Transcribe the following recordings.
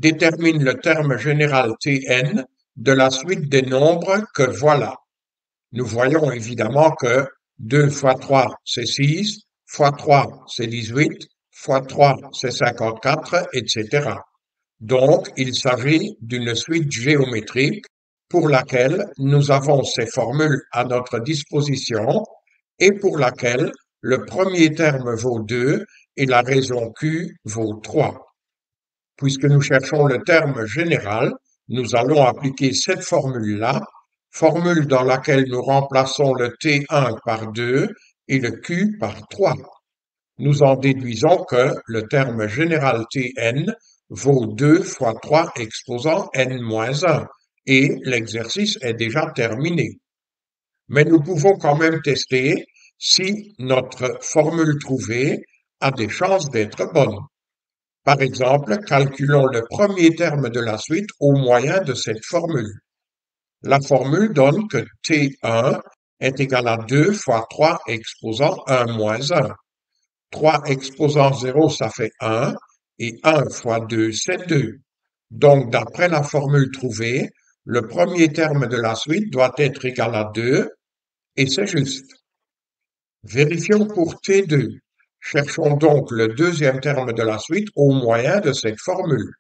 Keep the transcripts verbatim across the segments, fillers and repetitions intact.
détermine le terme général Tn de la suite des nombres que voilà. Nous voyons évidemment que deux fois trois, c'est six, fois trois, c'est dix-huit, fois trois, c'est cinquante-quatre, et cetera. Donc, il s'agit d'une suite géométrique pour laquelle nous avons ces formules à notre disposition et pour laquelle le premier terme vaut deux et la raison Q vaut trois. Puisque nous cherchons le terme général, nous allons appliquer cette formule-là, formule dans laquelle nous remplaçons le T un par deux et le Q par trois. Nous en déduisons que le terme général Tn vaut deux fois trois exposant n moins un et l'exercice est déjà terminé. Mais nous pouvons quand même tester si notre formule trouvée a des chances d'être bonne. Par exemple, calculons le premier terme de la suite au moyen de cette formule. La formule donne que T un est égal à deux fois trois exposant un moins un. trois exposant zéro, ça fait un, et un fois deux, c'est deux. Donc, d'après la formule trouvée, le premier terme de la suite doit être égal à deux, et c'est juste. Vérifions pour T deux. Cherchons donc le deuxième terme de la suite au moyen de cette formule.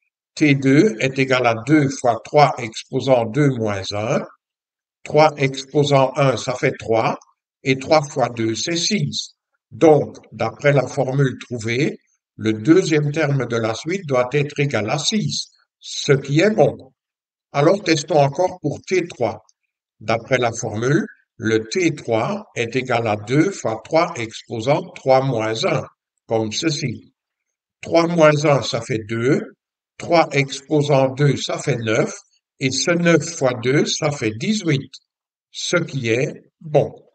T deux est égal à deux fois trois exposant deux moins un. trois exposant un, ça fait trois, et trois fois deux, c'est six. Donc, d'après la formule trouvée, le deuxième terme de la suite doit être égal à six, ce qui est bon. Alors, testons encore pour T trois. D'après la formule, le T trois est égal à deux fois trois exposant trois moins un, comme ceci. trois moins un, ça fait deux, trois exposant deux, ça fait neuf, et ce neuf fois deux, ça fait dix-huit, ce qui est bon.